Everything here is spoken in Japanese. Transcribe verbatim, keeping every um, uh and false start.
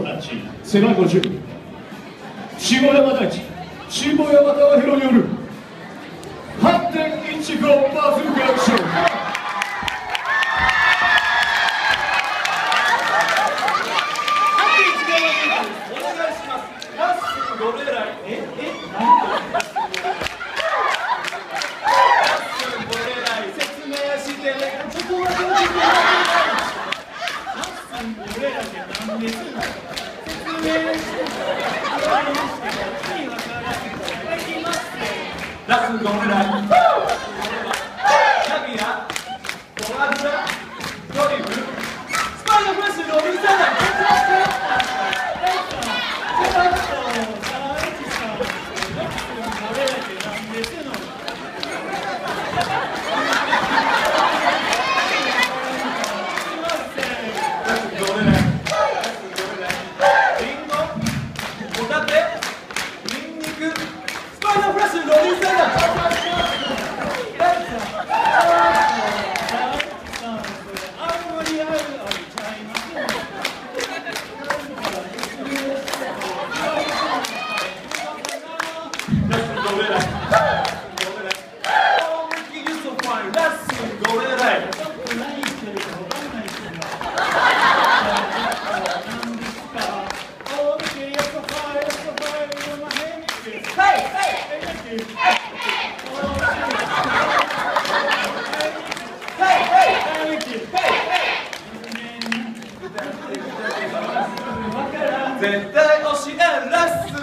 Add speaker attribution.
Speaker 1: たち背番号じゅう下山大地下山高弘による はちてんいちご バズルガーショー。ラスゴレライキャビアドラドラドリブルスパイのフラッシュロビンサーダ絶対教えるラッス